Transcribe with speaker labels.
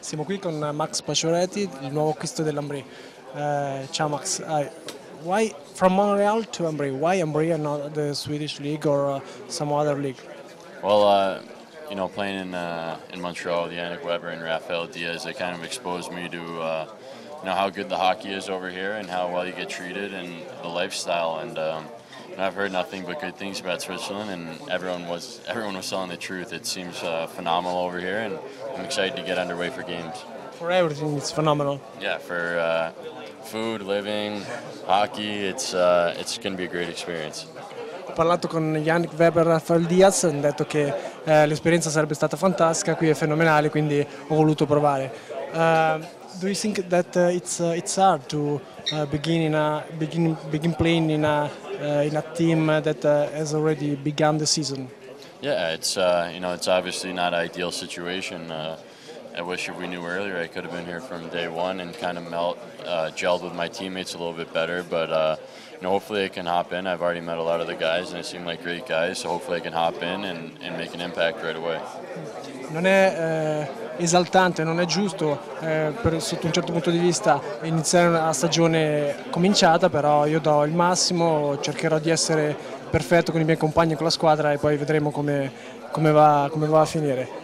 Speaker 1: Siamo qui con Max Pacioretty, il nuovo acquisto dell'Ambry. Ciao Max, why from Montreal to Ambry? Why Ambry and not the Swedish league or some other league?
Speaker 2: Well, playing in Montreal with Yannick Weber and Rafael Diaz, they kind of exposed me to how good the hockey is over here and how well you get treated and the lifestyle. And I've heard nothing but good things about Switzerland, and everyone was telling the truth. It seems phenomenal over here, and I'm excited to get underway for games.
Speaker 1: For everything, it's phenomenal.
Speaker 2: Yeah, for food, living, hockey, it's going to be a great experience.
Speaker 1: Ho parlato con Yannick Weber e Rafael Diaz, hanno detto che l'esperienza sarebbe stata fantastica, qui è fenomenale, quindi ho voluto provare. Do you think that it's hard to begin playing in a team that has already begun the season?
Speaker 2: Yeah, it's it's obviously not an ideal situation. I wish if we knew earlier I could have been here from day one and kind of gelled with my teammates a little bit better. But hopefully I can hop in. I've already met a lot of the guys and they seem like great guys. So hopefully I can hop in and make an impact right away.
Speaker 1: Non è esaltante, non è giusto sotto un certo punto di vista iniziare una stagione cominciata, però io do il massimo, cercherò di essere perfetto con i miei compagni e con la squadra e poi vedremo come va a finire.